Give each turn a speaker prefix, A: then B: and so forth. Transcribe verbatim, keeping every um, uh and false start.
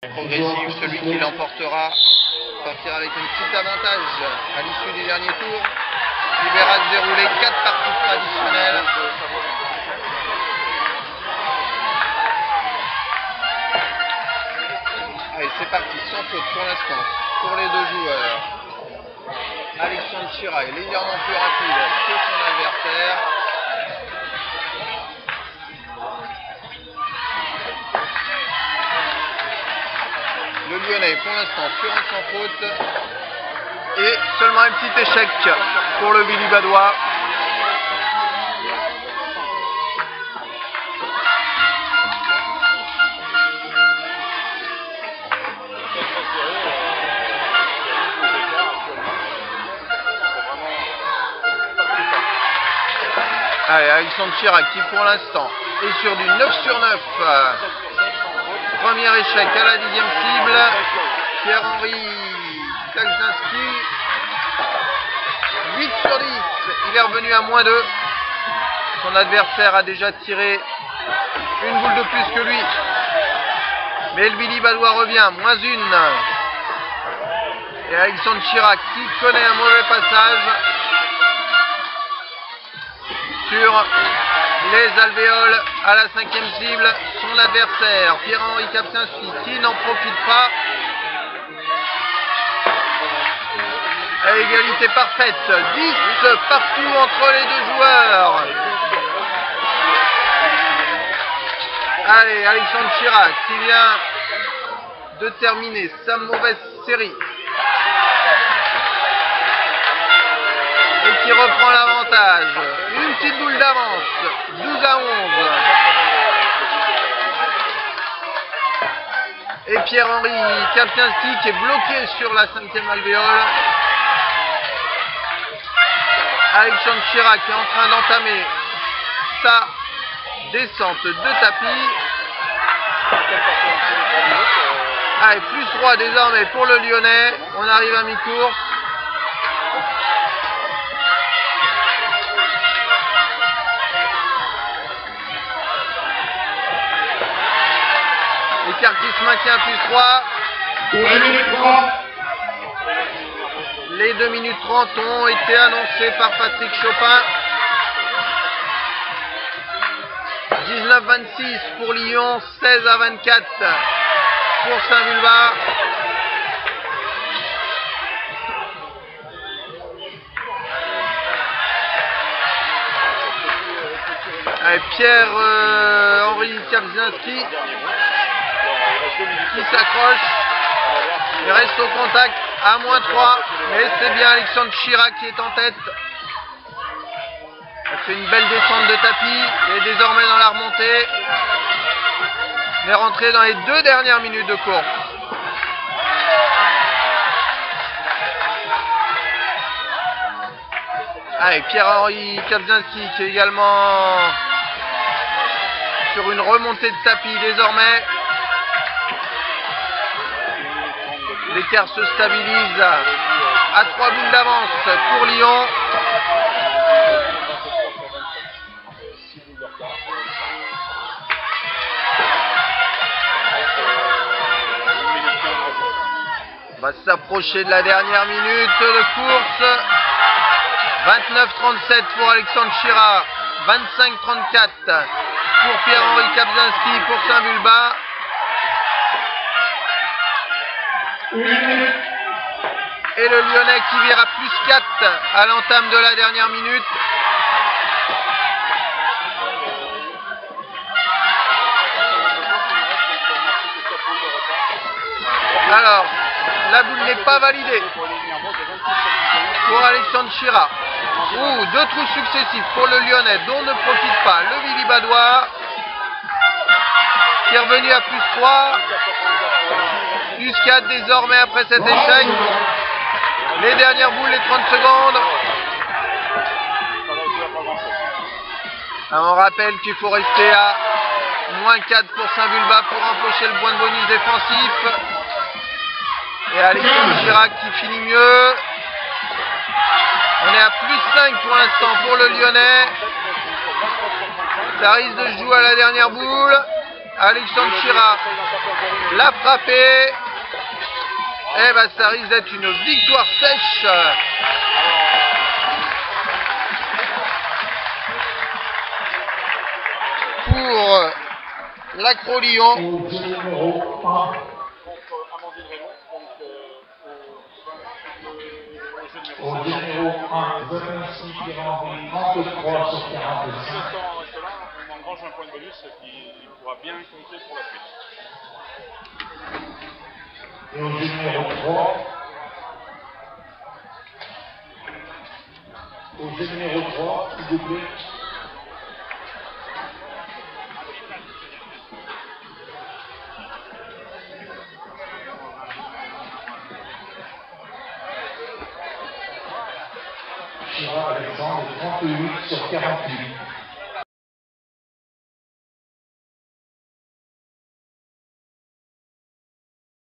A: Progressive, celui qui l'emportera sortira avec un petit avantage à l'issue du dernier tour, qui verra se dérouler quatre parties traditionnelles. Allez, c'est parti, sans faute pour l'instant pour les deux joueurs. Alexandre Chirac est légèrement plus rapide que son adversaire. Le Lyonnais pour l'instant sur un sans faute. Et seulement un petit échec pour le Billy Badois. Allez, Alexandre Chirac qui pour l'instant est sur du neuf sur neuf. Premier échec à la dixième cible. Pierre-Henri Kaczynski. huit sur dix. Il est revenu à moins deux. Son adversaire a déjà tiré une boule de plus que lui. Mais le Billy Badois revient, moins une. Et Alexandre Chirac qui connaît un mauvais passage sur les alvéoles à la cinquième cible, son adversaire Pierre-Henri Kaczynski qui n'en profite pas. À égalité parfaite, dix partout entre les deux joueurs. Allez, Alexandre Chirac qui vient de terminer sa mauvaise série et qui reprend l'avantage. Une petite boule d'avance, douze à onze. Et Pierre-Henri Kaczynski qui est bloqué sur la cinquième alvéole. Alexandre Chirac est en train d'entamer sa descente de tapis. Allez, plus trois désormais pour le Lyonnais. On arrive à mi-course. L'écart qui se maintient, plus trois. Les deux minutes trente ont été annoncées par Patrick Chopin. dix-neuf à vingt-six pour Lyon, seize à vingt-quatre pour Saint-Vulbas. Allez, Pierre-Henri euh, Kaczynski qui s'accroche. Il reste au contact à moins trois, mais c'est bien Alexandre Chirac qui est en tête. Il fait une belle descente de tapis et désormais dans la remontée. On est rentré dans les deux dernières minutes de course. Allez, Pierre-Henri Kaczynski qui est également sur une remontée de tapis désormais. L'écart se stabilise à trois boules d'avance pour Lyon. On va s'approcher de la dernière minute de course. vingt-neuf à trente-sept pour Alexandre Chirac, vingt-cinq à trente-quatre pour Pierre-Henri Kaczynski pour Saint-Vulbas. Et le Lyonnais qui vire à plus quatre à l'entame de la dernière minute. Alors, la boule n'est pas validée pour Alexandre Chirac. Ouh, deux trous successifs pour le Lyonnais dont ne profite pas le Billy Badois qui est revenu à plus trois. Plus quatre désormais après cet échec. Les dernières boules, les trente secondes. Alors on rappelle qu'il faut rester à moins quatre pour Saint-Vulbas pour empocher le point de bonus défensif. Et Alexandre Chirac qui finit mieux. On est à plus cinq pour l'instant pour le Lyonnais. Ça risque de se jouer à la dernière boule. Alexandre Chira l'a frappé. Eh ben ça risque d'être une victoire sèche. Pour l'Acro-Lyon.
B: Au numéro un, Vinci qui remplit trente-trois sur quarante-cinq.
C: On engrange un point de bonus qui pourra bien compter pour la suite.
B: Et au numéro trois, au numéro trois, s'il vous plaît. Chira Alexandre, trente-huit sur quarante-huit.